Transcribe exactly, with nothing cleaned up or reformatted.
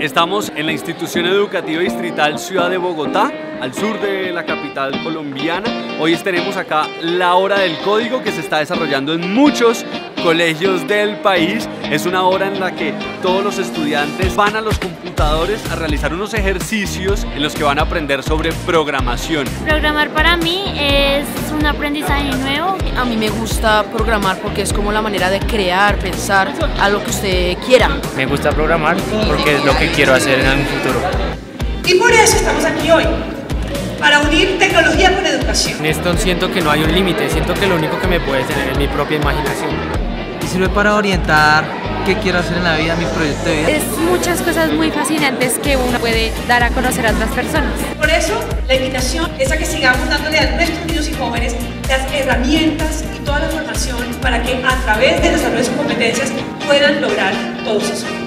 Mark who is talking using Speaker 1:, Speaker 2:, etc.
Speaker 1: Estamos en la institución educativa distrital Ciudad de Bogotá, al sur de la capital colombiana. Hoy tenemos acá la hora del código que se está desarrollando en muchos colegios del país. Es una hora en la que todos los estudiantes van a los computadores a realizar unos ejercicios en los que van a aprender sobre programación.
Speaker 2: Programar para mí es un aprendizaje nuevo.
Speaker 3: A mí me gusta programar porque es como la manera de crear, pensar a lo que usted quiera.
Speaker 4: Me gusta programar porque es lo que quiero hacer en un futuro.
Speaker 5: Y por eso estamos aquí hoy, para unir tecnología con educación.
Speaker 4: En esto siento que no hay un límite, siento que lo único que me puede tener es mi propia imaginación.
Speaker 6: Y sirve para orientar qué quiero hacer en la vida, mi proyecto de vida.
Speaker 7: Es muchas cosas muy fascinantes que uno puede dar a conocer a otras personas.
Speaker 5: Por eso, la invitación es a que sigamos dándole a nuestros niños y jóvenes las herramientas y toda la formación para que a través de desarrollo de sus competencias puedan lograr todos sus sueños.